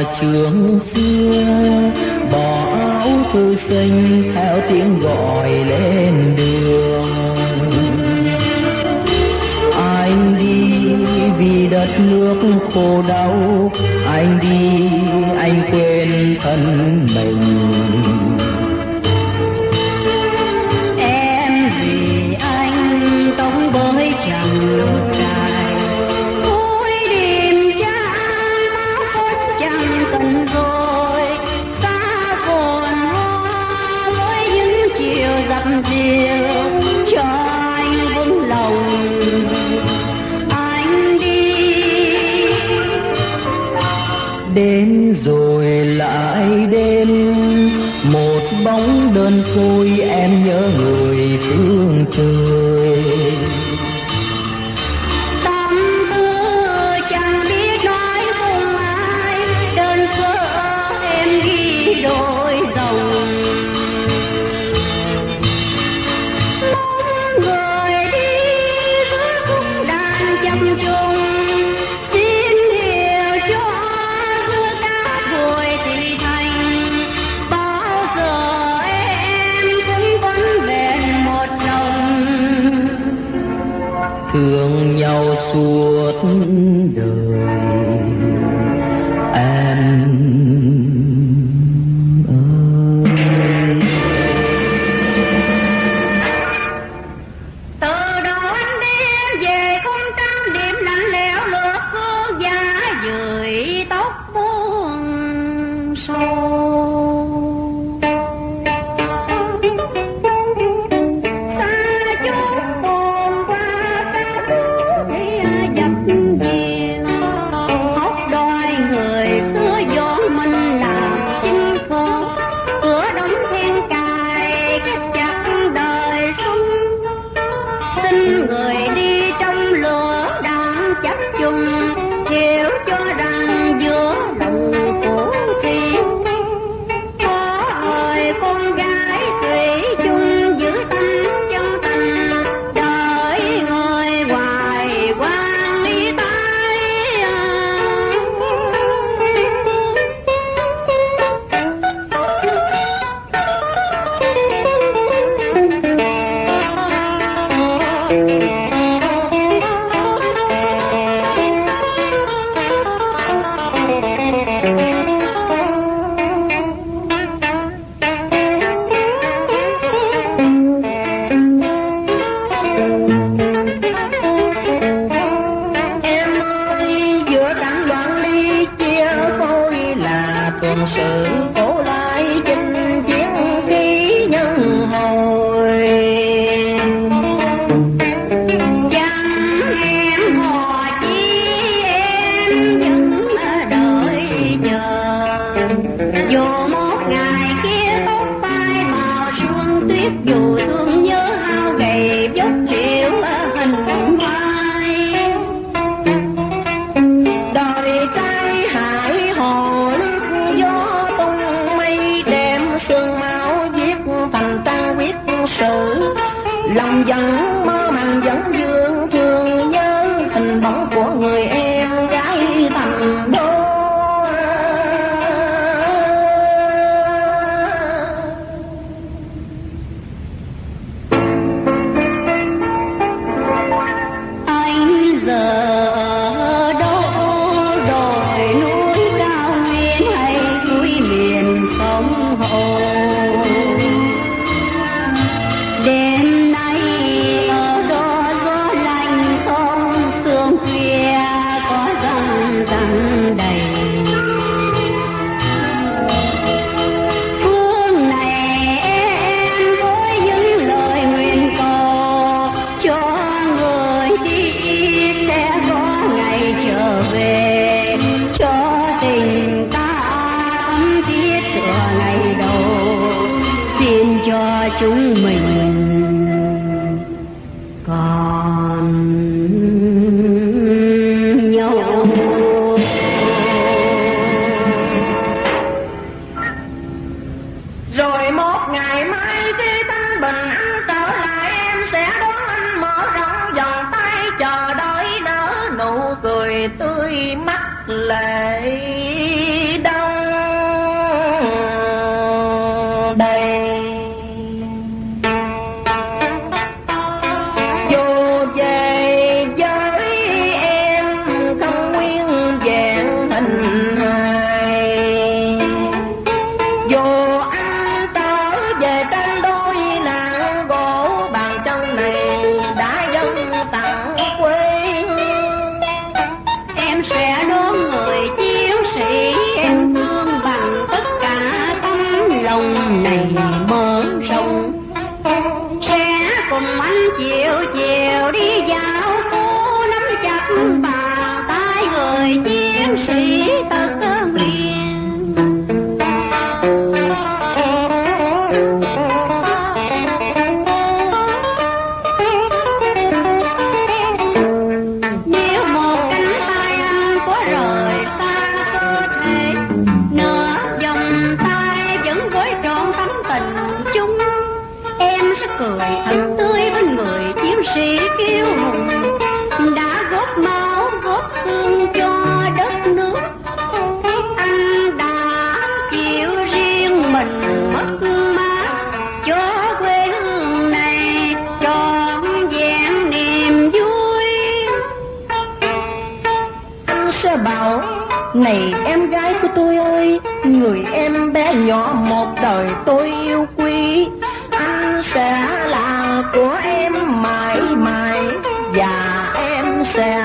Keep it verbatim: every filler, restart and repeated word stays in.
trường xưa, bỏ áo thư sinh theo tiếng gọi lên đường. Anh đi vì đất nước khô đau, anh đi anh quên thân mình. Em vì anh tống bới chẳng dài, cuối đêm trăng máu phút chẳng cần rồi, xa vườn hoa với những chiều dập dìu cho anh vững lòng. Anh đi Đến rồi lại đến một bóng đơn côi, em nhớ người phương trời. tâm tư chẳng biết nói cùng ai, đơn cớ em ghi đôi dòng. Bóng người đi với khúc đàn chập trùng, xin hiểu cho giữa các buổi thì thành. Bao giờ em cũng vẫn vẹn một lòng, Thương nhau suốt đời em ơi. từ đó anh đi em về không trăm điểm lạnh lẽo lửa hương giá dưới tóc buông sâu. Xa chút buồn qua xa chút thì dập dìu, khóc đòi người xưa dọn mình làm chính phố, cửa đóng then cài kết chặt đời sống. Xin người đi trong lửa đang chấp chung, hiểu cho rằng giữa lòng của kỳ có người con gái thủy chung giữ tâm chân tình, đợi người hoài quan ly tay. Em ơi giữa cảnh đoạn ly chia phôi là tuần sự cổ lại chinh chiến khí nhân hồi. Chẳng em hò chi em vẫn đợi chờ, dù một ngày kia tóc phai màu sương tuyết, dù thương nhớ hao gầy dốc liễu hình vai. Đời trai hải hồ lướt gió tung mây, đem sương máu viết thành trang viết sử. Lòng vẫn mơ màng vẫn vương thương nhớ hình bóng của người em gái thành đô. Anh giờ ở đâu, đồi núi cao nguyên hay núi miền sông hồ. Đêm nay ở đó gió lạnh không, sương khuya có răng răng đầy. Phương này em với những lời nguyện cầu, cho người đi sẽ có ngày trở về, cho tình ta ấm thiết tựa ngày đầu. Xin cho chúng mình còn nhau. Rồi một ngày mai khi thanh bình anh trở lại, em sẽ đón anh mở rộng vòng tay chờ đợi nở nụ cười tươi mắt lệ đau. cùng anh chiều chiều đi dạo phố, nắm chặt bàn tay người chiến sĩ tất miền. Nếu một cánh tay anh có rời xa cơ thể, nửa vòng tay vẫn gối trọn tấm tình chung, em sẽ cười thật tươi bên người chiến sĩ kiêu hùng đã góp máu góp xương cho đất nước. Anh đã chịu riêng mình mất mát cho quê hương này trọn vẹn niềm vui. Anh sẽ bảo, này em gái của tôi ơi, người em bé nhỏ một đời tôi yêu quý, anh sẽ là của em mãi mãi và em sẽ